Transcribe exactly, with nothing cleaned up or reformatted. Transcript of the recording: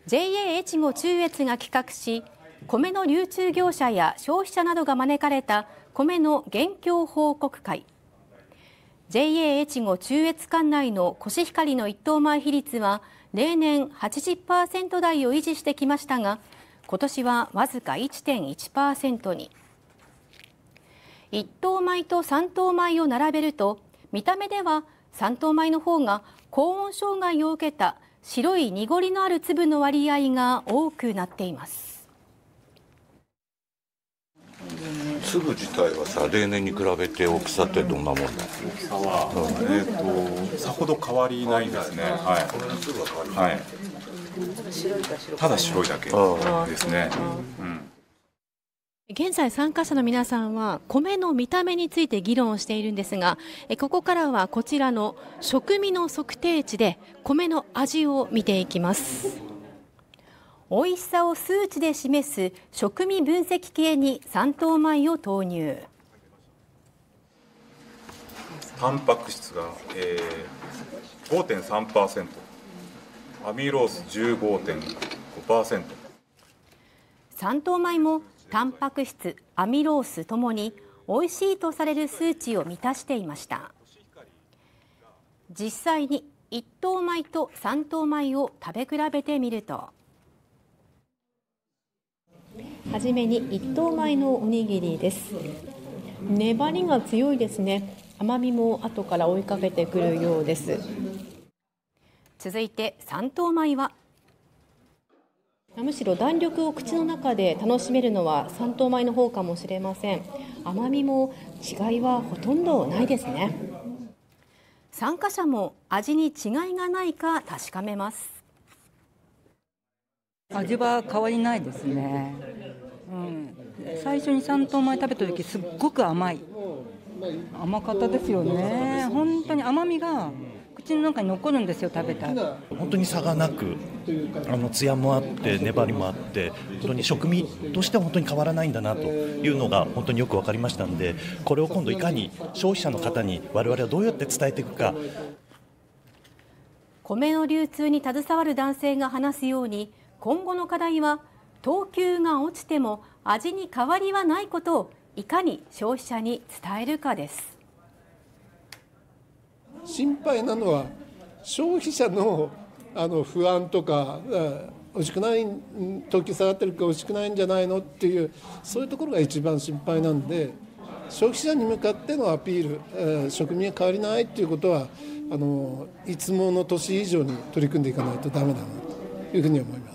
ジェイエー 越後中越が企画し、米の流通業者や消費者などが招かれた米の現況報告会。ジェイエー 越後中越管内のコシヒカリの一等米比率は例年 はちじゅっパーセント 台を維持してきましたが、今年はわずか いってんいちパーセント に。一等米と三等米を並べると、見た目では三等米の方が高温障害を受けた白い濁りのある粒の割合が多くなっています。 粒自体はさ、例年に比べて大きさってどんなもんだ？大きさは、うん、えーとさほど変わりないですね。はい。はい。ただ白いだけですね。うん。 現在参加者の皆さんは米の見た目について議論をしているんですが、ここからはこちらの食味の測定値で米の味を見ていきます。美味しさを数値で示す食味分析計に三等米を投入。 タンパク質が、えー、ごてんさんパーセント、アミロース じゅうごてんごパーセント。 三等米もタンパク質、アミロースともに美味しいとされる数値を満たしていました。実際に一等米と三等米を食べ比べてみると、はじめに一等米のおにぎりです。粘りが強いですね。甘みも後から追いかけてくるようです。続いて三等米は、むしろ弾力を口の中で楽しめるのは三等米の方かもしれません。甘みも違いはほとんどないですね。参加者も味に違いがないか確かめます。 味は変わりないですね。うん、最初に三等米食べた時すっごく甘い甘かったですよね。本当に甘みが口の中に残るんですよ、食べたら。 本当に差がなく、あの艶もあって粘りもあって、本当に食味としては本当に変わらないんだなというのが本当によく分かりましたので、これを今度いかに消費者の方に我々はどうやって伝えていくか。 米の流通に携わる男性が話すように、今後の課題は等級が落ちても味に変わりはないことをいかに消費者に伝えるかです。 心配なのは消費者のあの不安とか、美味しくない、等級下がってるか美味しくないんじゃないのっていう、そういうところが一番心配なんで、消費者に向かってのアピール、食味が変わりないっていうことは、あのいつもの年以上に取り組んでいかないとダメだなというふうに思います。